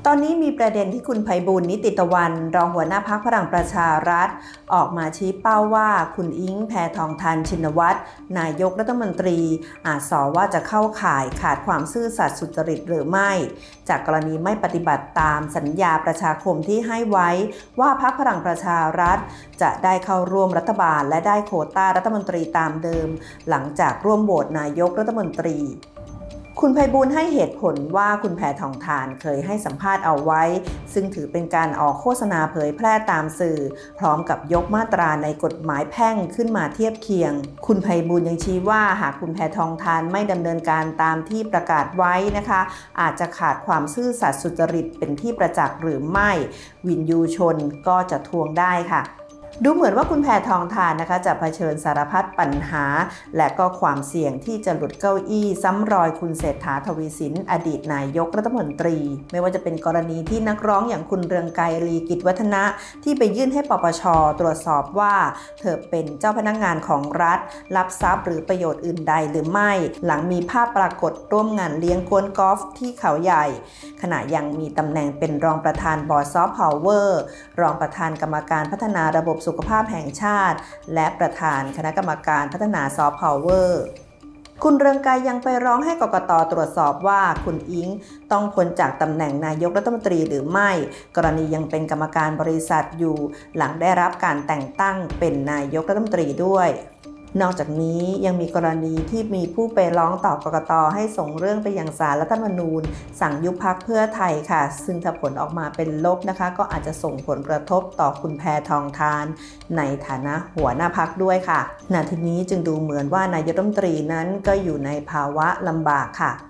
อนนี้มีประเด็นที่คุณไพบูลย์ นิติตะวันรองหัวหน้าพรรคพลังประชารัฐออกมาชี้เป้าว่าคุณอิ๊ง แพทองธาร ชินวัตรนายกรัฐมนตรีอาจสอว่าจะเข้าข่ายขาดความซื่อสัตย์สุจริตหรือไม่จากกรณีไม่ปฏิบัติตามสัญญาประชาคมที่ให้ไว้ว่าพรรคพลังประชารัฐจะได้เข้าร่วมรัฐบาลและได้โควต้ารัฐมนตรีตามเดิมหลังจากร่วมโหวตนายกรัฐมนตรีคุณไพบูลย์ให้เหตุผลว่าคุณแพทองธารเคยให้สัมภาษณ์เอาไว้ซึ่งถือเป็นการออกโฆษณาเผยแพร่ตามสื่อพร้อมกับยกมาตราในกฎหมายแพ่งขึ้นมาเทียบเคียงคุณไพบูลย์ยังชี้ว่าหากคุณแพทองธารไม่ดำเนินการตามที่ประกาศไว้นะคะอาจจะขาดความซื่อสัตย์สุจริตเป็นที่ประจักษ์หรือไม่วินยูชนก็จะทวงได้ค่ะดูเหมือนว่าคุณแพทองธารนะคะจะเผชิญสารพัดปัญหาและก็ความเสี่ยงที่จะหลุดเก้าอี้ซ้ำรอยคุณเศรษฐา ทวีสินอดีตนายกรัฐมนตรีไม่ว่าจะเป็นกรณีที่นักร้องอย่างคุณเรืองไกร ลีกิจวัฒนะที่ไปยื่นให้ปปช.ตรวจสอบว่าเธอเป็นเจ้าพนักงานของรัฐรับทรัพย์หรือประโยชน์อื่นใดหรือไม่หลังมีภาพปรากฏร่วมงานเลี้ยงกวนกอล์ฟที่เขาใหญ่ขณะยังมีตำแหน่งเป็นรองประธานบอร์ดซอฟต์พาวเวอร์รองประธานกรรมการพัฒนาระบบสุขภาพแห่งชาติและประธานคณะกรรมการพัฒนาซอฟต์พาวเวอร์คุณเรืองไกรยังไปร้องให้กกต.ตรวจสอบว่าคุณอิ๊งต้องพ้นจากตำแหน่งนายกรัฐมนตรีหรือไม่กรณียังเป็นกรรมการบริษัทอยู่หลังได้รับการแต่งตั้งเป็นนายกรัฐมนตรีด้วยนอกจากนี้ยังมีกรณีที่มีผู้ไปร้องต่อกกต.ให้ส่งเรื่องไปยังศาลรัฐธรรมนูญสั่งยุบพรรคเพื่อไทยค่ะซึ่งถ้าผลออกมาเป็นลบนะคะก็อาจจะส่งผลกระทบต่อคุณแพทองธารในฐานะหัวหน้าพรรคด้วยค่ะณทีนี้จึงดูเหมือนว่านายกรัฐมนตรีนั้นก็อยู่ในภาวะลำบากค่ะ